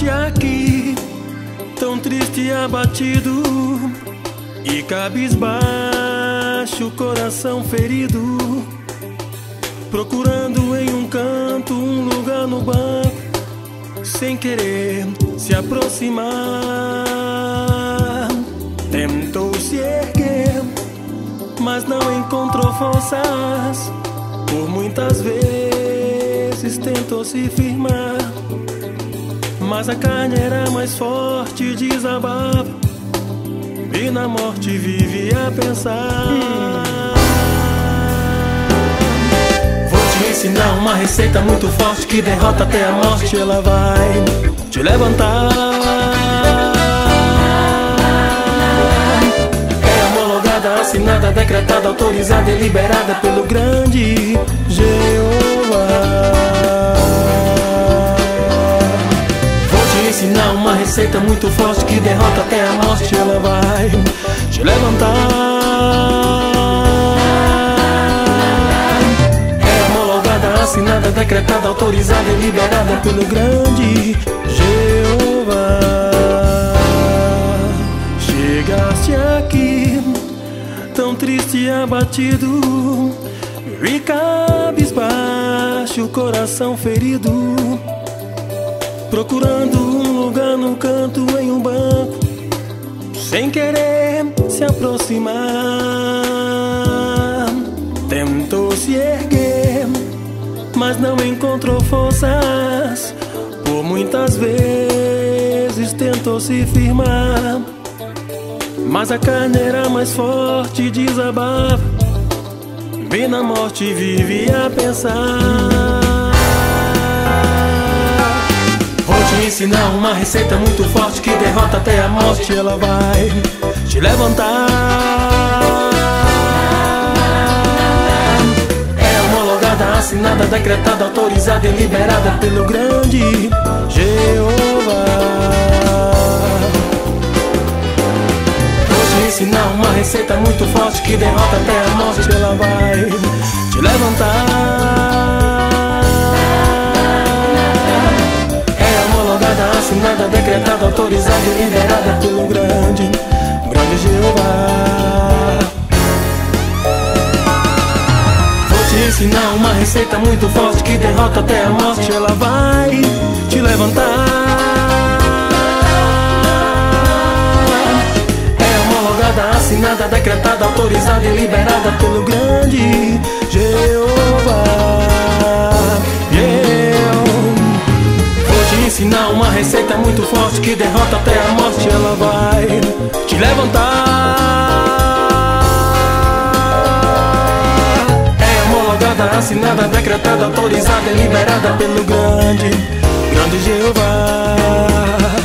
Chegaste aqui, tão triste e abatido, e cabisbaixo, coração ferido, procurando em um canto um lugar no banco, sem querer se aproximar. Tentou se erguer, mas não encontrou forças. Por muitas vezes tentou se firmar, mas a carne era mais forte e desabava, e na morte vive a pensar. Vou te ensinar uma receita muito forte que derrota até a morte. Ela vai te levantar. É homologada, assinada, decretada, autorizada e liberada pelo grande Jeová. Ensinar uma receita muito forte que derrota até a morte. Ela vai te levantar. É homologada, assinada, decretada, autorizada e liberada pelo grande Jeová. Chegaste aqui, tão triste e abatido, e cabisbaixo, coração ferido, procurando um lugar no canto em um banco, sem querer se aproximar. Tentou se erguer, mas não encontrou forças. Por muitas vezes tentou se firmar, mas a carne era mais forte e desabava, e na morte vive a pensar. Te ensinar uma receita muito forte que derrota até a morte. Ela vai te levantar. É homologada, assinada, decretada, autorizada e liberada pelo grande Jeová. Vou te ensinar uma receita muito forte que derrota até a morte. Ela vai te levantar. Assinada, decretada, autorizada e liberada pelo grande Jeová. Vou te ensinar uma receita muito forte que derrota até a morte. Ela vai te levantar. É homologada, assinada, decretada, autorizada e liberada pelo grande Jeová. Ensinar uma receita muito forte que derrota até a morte. Ela vai te levantar. É homologada, assinada, decretada, autorizada e liberada pelo grande Jeová.